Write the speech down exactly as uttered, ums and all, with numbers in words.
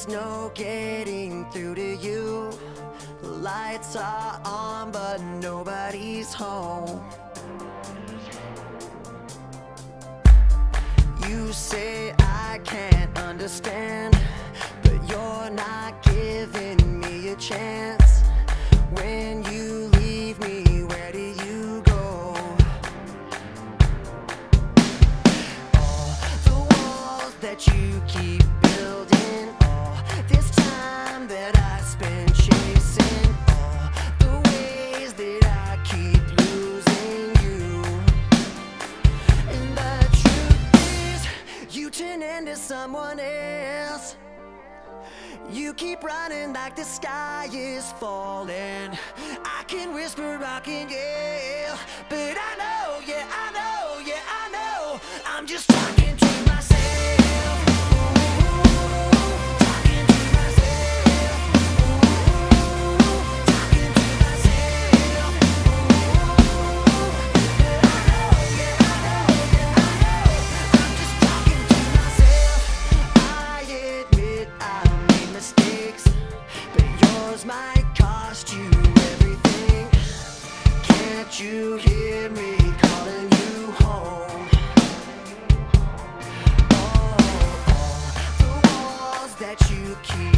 there's no getting through to you. The lights are on, but nobody's home. You say I can't understand, but you're not giving me a chance. When you leave me, where do you go? All the walls that you keep building, all this time that I spend chasing, all the ways that I keep losing you. And the truth is, you turn into someone else. You keep running like the sky is falling. I can whisper, I can yell, but I know, yeah, I know, yeah, I know, I'm just talking to myself. Talking to myself. Talking to myself. But I know, yeah, I know, yeah, I know, I'm just talking to myself. I admit I made mistakes, but yours might cost you everything. Can't you hear me calling you home? Oh, all the walls that you keep